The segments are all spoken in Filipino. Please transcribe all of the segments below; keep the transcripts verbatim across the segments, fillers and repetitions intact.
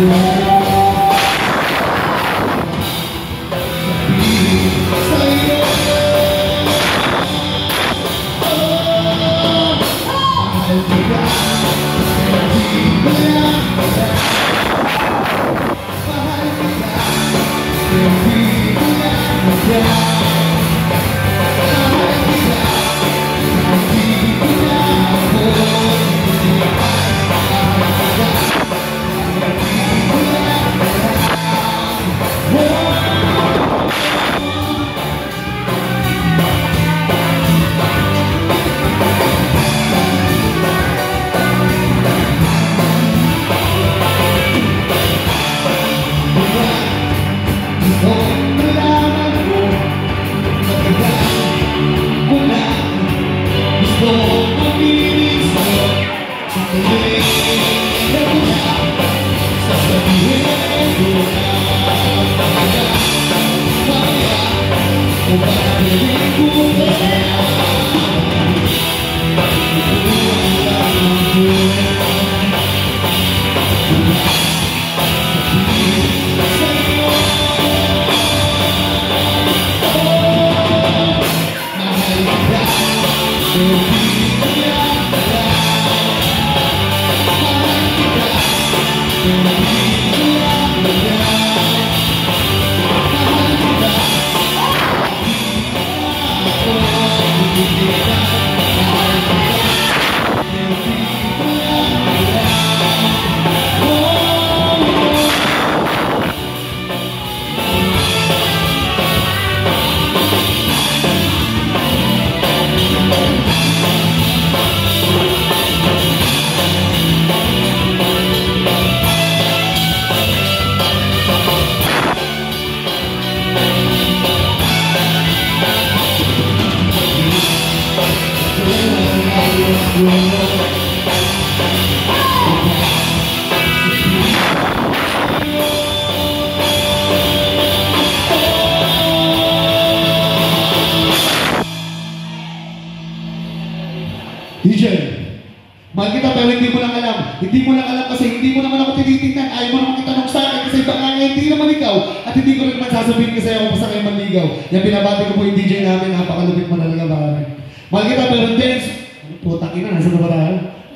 D J, mahal kita pero hindi mo lang alam. Hindi mo lang alam kasi hindi mo naman ako tinitingnan. Ayaw mo naman kitanong sa akin kasi baka nga hindi naman ikaw. At hindi ko rin naman sasabihin kasi ako basta kayo manligaw. Yan binabati ko po yung D J namin. Napakalupit mo talaga ba? Mahal kita pero hindi. Putang ina, nasa na ba tayo?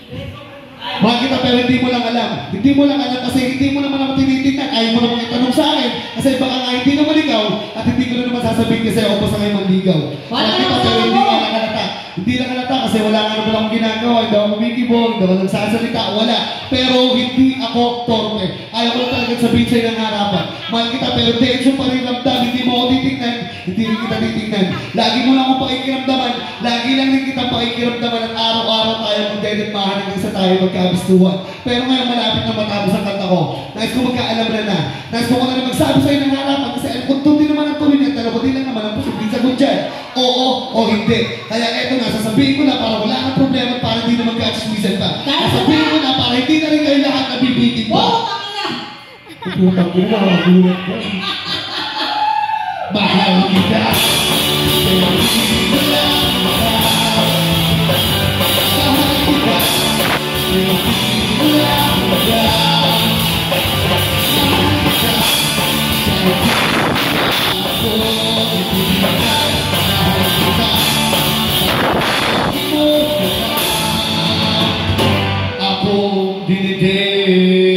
Mahal kita pero hindi mo lang alam. Hindi mo lang alam kasi hindi mo naman ako tinitingnan. Ayaw mo naman kitanong sa akin kasi baka nga hindi naman ikaw. At hindi ko rin naman sasabihin kasi ako basta kayo manligaw. Mahal kita pero hindi nga nakalata. Hindi lang halata kasi wala nga naman akong ginagawa, hindi ako kumikibog, hindi ako nagsasalita, wala. Pero hindi ako torpe. Ayaw ko lang talagang sabihin sa'yo ng harapan. Mahal kita pero tension pa rin ramdam, hindi mo ako titignan, hindi rin kita titignan. Lagi mo lang akong pakikiramdaman, lagi lang rin kita pakikiramdaman at araw-araw tayo magdedetmahan hanggang sa tayo magkabistuhan. Pero ngayon malapit na matapos ang kanta ko. Nais ko magkaalam na na. Nais ko ko na rin magsabi sa'yo ng harapan kasi alam ko doon din naman ang tuloy niya, dalawa din lang naman ang posibleng sagot dyan. Oo o hindi. Kaya eto na, sasabihin ko na para wala kang problema para hindi na magka-chismisan pa. Sasabihin ko na para hindi na rin kayo lahat nabibitin pa. Oo, kami na! Putang ko na, magulat ko. Mahal kita. Pero hindi mo lang mahal. Mahal kita. Pero hindi mo lang mahal. Mahal kita. Pero ako hindi mahal. Mahal kita. Ako dinidin.